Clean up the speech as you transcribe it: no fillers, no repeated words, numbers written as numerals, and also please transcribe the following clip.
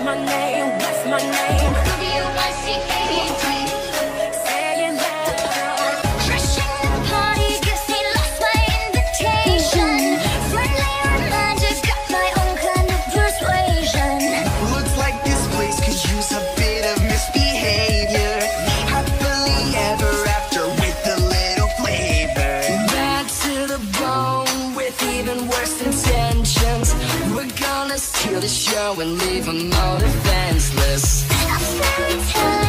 my name? What's my name? W-I-C-K-E-T. Saying that. Crashing the party gives me lost my invitation. Friendly reminder, got my own kind of persuasion. Looks like this place could use a bit of misbehavior. Happily ever after with a little flavor. Bad to the bone with even worse intentions. We're gonna steal the show and leave them all defenseless. A fairy tale